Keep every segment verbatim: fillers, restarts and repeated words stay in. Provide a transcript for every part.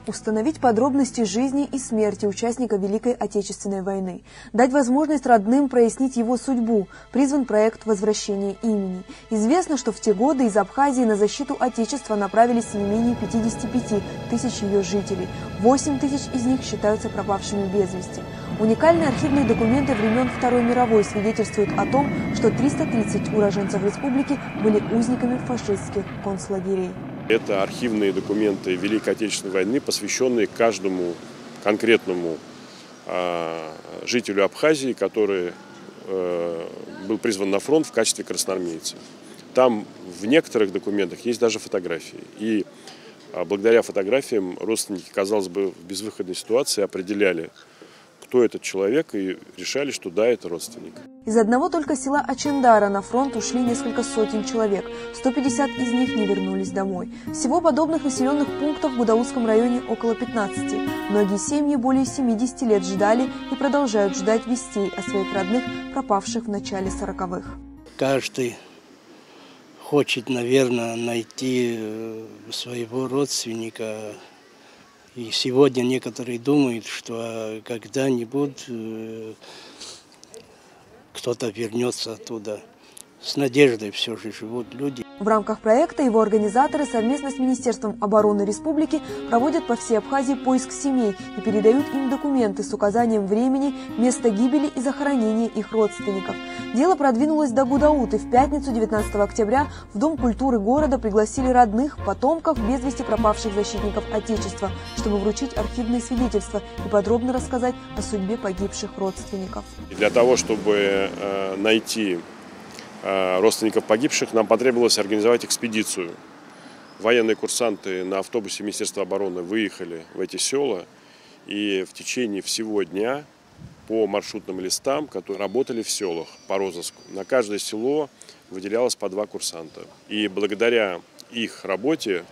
Установить подробности жизни и смерти участника Великой Отечественной войны. Дать возможность родным прояснить его судьбу. Призван проект возвращения имени. Известно, что в те годы из Абхазии на защиту Отечества направились не менее пятидесяти пяти тысяч ее жителей. восемь тысяч из них считаются пропавшими без вести. Уникальные архивные документы времен Второй мировой свидетельствуют о том, что триста тридцать уроженцев республики были узниками фашистских концлагерей. Это архивные документы Великой Отечественной войны, посвященные каждому конкретному э, жителю Абхазии, который э, был призван на фронт в качестве красноармейца. Там в некоторых документах есть даже фотографии. И э, благодаря фотографиям родственники, казалось бы, в безвыходной ситуации определяли, кто этот человек, и решали, что да, это родственник. Из одного только села Ачендара на фронт ушли несколько сотен человек. сто пятьдесят из них не вернулись домой. Всего подобных населенных пунктов в Гудаутском районе около пятнадцати. Многие семьи более семидесяти лет ждали и продолжают ждать вестей о своих родных, пропавших в начале сороковых. Каждый хочет, наверное, найти своего родственника. И сегодня некоторые думают, что когда-нибудь кто-то вернется оттуда. С надеждой все же живут люди. В рамках проекта его организаторы совместно с Министерством обороны республики проводят по всей Абхазии поиск семей и передают им документы с указанием времени, места гибели и захоронения их родственников. Дело продвинулось до Гудаута, и в пятницу девятнадцатого октября в Дом культуры города пригласили родных, потомков без вести пропавших защитников Отечества, чтобы вручить архивные свидетельства и подробно рассказать о судьбе погибших родственников. Для того, чтобы э, найти родственников погибших, нам потребовалось организовать экспедицию. Военные курсанты на автобусе Министерства обороны выехали в эти села и в течение всего дня по маршрутным листам, которые работали в селах по розыску. На каждое село выделялось по два курсанта. И благодаря их работе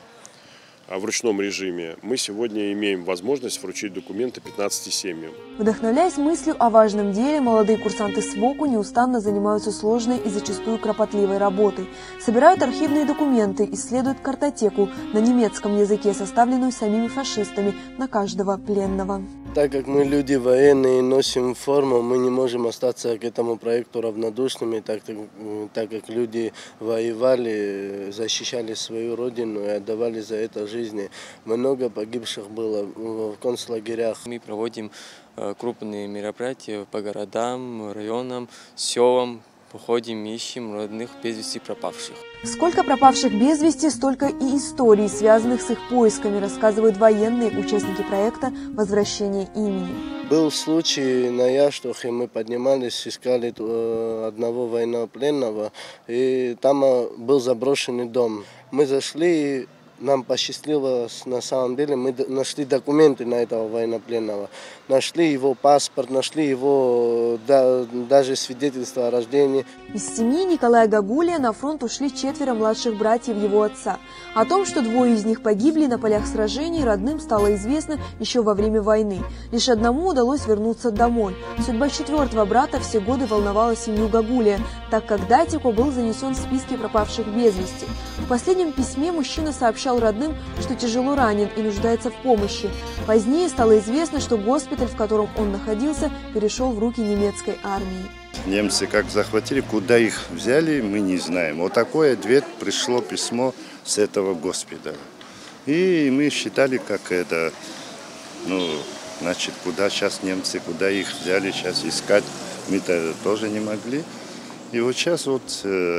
в ручном режиме мы сегодня имеем возможность вручить документы пятнадцати семьям. Вдохновляясь мыслью о важном деле, молодые курсанты СВОКу неустанно занимаются сложной и зачастую кропотливой работой. Собирают архивные документы, исследуют картотеку на немецком языке, составленную самими фашистами, на каждого пленного. Так как мы люди военные, носим форму, мы не можем остаться к этому проекту равнодушными, так, так как люди воевали, защищали свою родину и отдавали за это жизни. Много погибших было в концлагерях. Мы проводим крупные мероприятия по городам, районам, селам. Походим, ищем родных без вести пропавших. Сколько пропавших без вести, столько и историй, связанных с их поисками, рассказывают военные участники проекта «Возвращение имени». Был случай на Яштухе, мы поднимались, искали одного военнопленного, и там был заброшенный дом. Мы зашли, нам посчастливилось, на самом деле, мы нашли документы на этого военнопленного. Нашли его паспорт, нашли его да, даже свидетельство о рождении. Из семьи Николая Гагулия на фронт ушли четверо младших братьев его отца. О том, что двое из них погибли на полях сражений, родным стало известно еще во время войны. Лишь одному удалось вернуться домой. Судьба четвертого брата все годы волновала семью Гагулия, так как Датико был занесен в списки пропавших без вести. В последнем письме мужчина сообщал родным, что тяжело ранен и нуждается в помощи. Позднее стало известно, что госпиталь, в котором он находился, перешел в руки немецкой армии. Немцы как захватили, куда их взяли, мы не знаем. Вот такой ответ пришло письмо с этого госпиталя. И мы считали, как это, ну, значит, куда сейчас немцы, куда их взяли, сейчас искать, мы-то тоже не могли. И вот сейчас вот э,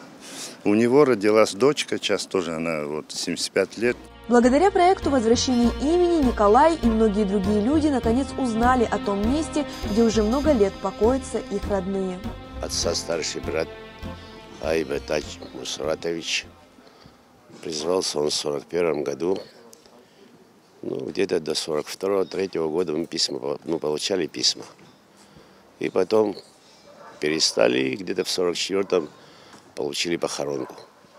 у него родилась дочка, сейчас тоже она вот семьдесят пять лет. Благодаря проекту «Возвращение имени» Николай и многие другие люди наконец узнали о том месте, где уже много лет покоятся их родные. Отца старший брат Айбетач Мусратович. Призвался он в сорок первом году. Ну, где-то до сорок второго — третьего года мы письма, ну, получали письма. И потом перестали, и где-то в сорок четвёртом получили похоронку.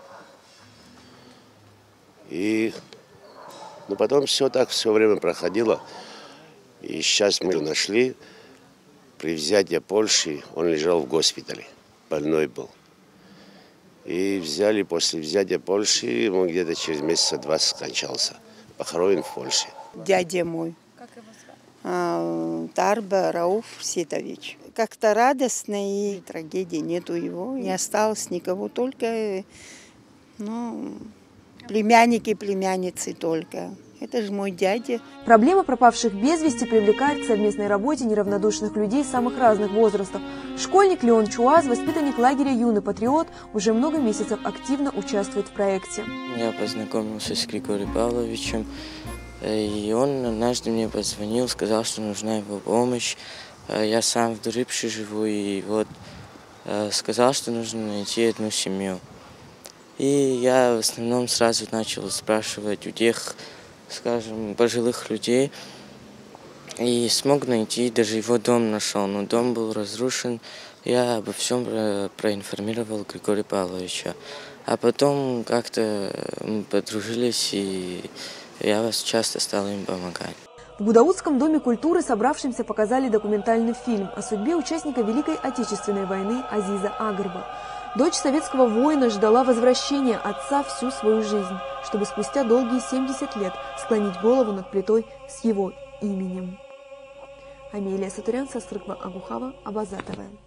И ну, потом все так, все время проходило. И сейчас мы нашли, при взятии Польши, он лежал в госпитале, больной был. И взяли после взятия Польши, он где-то через месяца два скончался, похоронен в Польше. дядя мой. Как его звали? А, Тарба Рауф Ситович. Как-то радостно, и трагедии нету его. Не осталось никого, только ну, племянники и племянницы только. Это же мой дядя. Проблема пропавших без вести привлекает к совместной работе неравнодушных людей самых разных возрастов. Школьник Леон Чуаз, воспитанник лагеря «Юный патриот», уже много месяцев активно участвует в проекте. Я познакомился с Григорием Павловичем, и он однажды мне позвонил, сказал, что нужна его помощь. Я сам в Дурипше живу, и вот сказал, что нужно найти одну семью. И я в основном сразу начал спрашивать у тех, скажем, пожилых людей, и смог найти, даже его дом нашел, но дом был разрушен. Я обо всем проинформировал Григория Павловича. А потом как-то мы подружились, и я вас часто стал им помогать. В Гудаутском доме культуры собравшимся показали документальный фильм о судьбе участника Великой Отечественной войны Азиза Агарба. Дочь советского воина ждала возвращения отца всю свою жизнь, чтобы спустя долгие семьдесят лет склонить голову над плитой с его именем. Амелия Сатурян, Састрыква Агухава, Абаза ТВ.